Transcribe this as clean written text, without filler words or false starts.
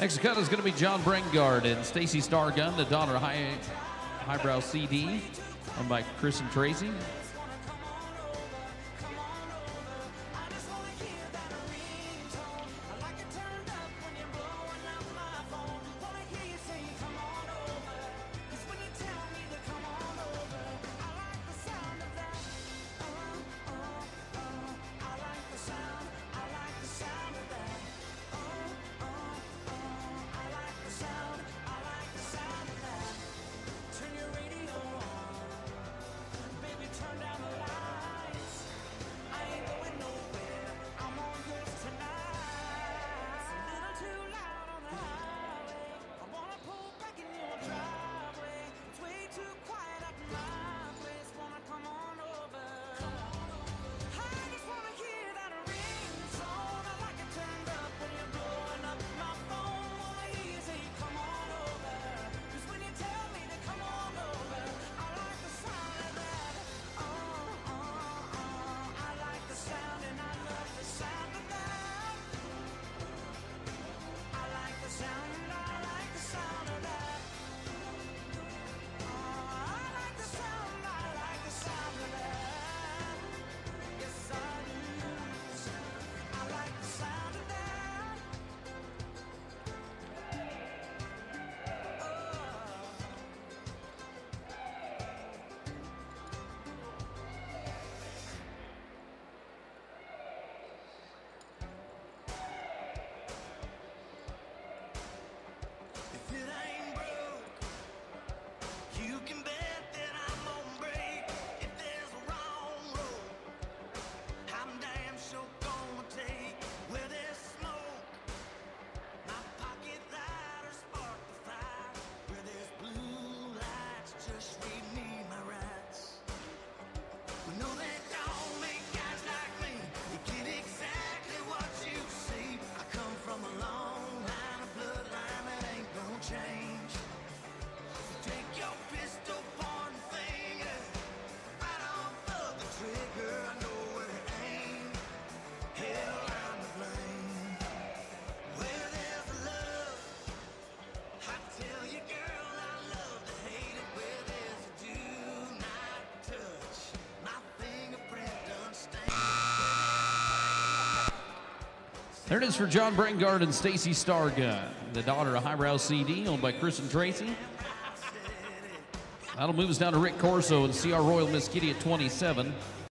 Next cut is going to be John Brengard and Staci Stargun, the daughter of Highbrow CD, owned by Chris and Tracy. There it is for John Brengard and Staci Stargun, the daughter of Highbrow CD, owned by Chris and Tracy. That'll move us down to Rick Corso and CR Royal Miss Kitty at 27.